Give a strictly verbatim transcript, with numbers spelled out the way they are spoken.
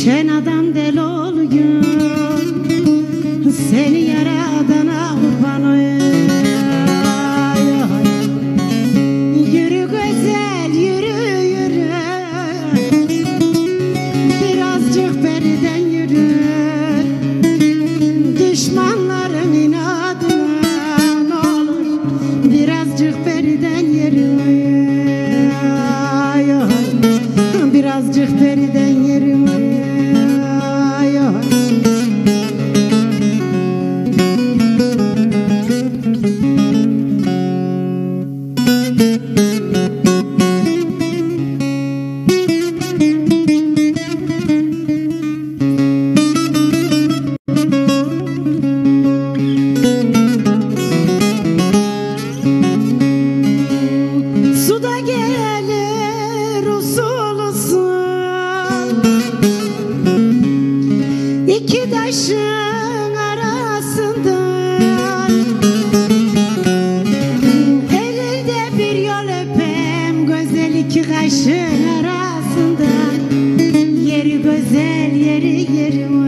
Şen adam del oluyor, seni yaradana kurban olayım. Yürü güzel yürü yürü, birazcık beriden yürü. Düşmanların inadına ne olur birazcık beriden yürü. Birazcık beriden yürü. Suda gelir usul usul, İki taşın arasından, elinde bir yol öpem güzel iki kaşın arasından. Yeri güzel yeri yeri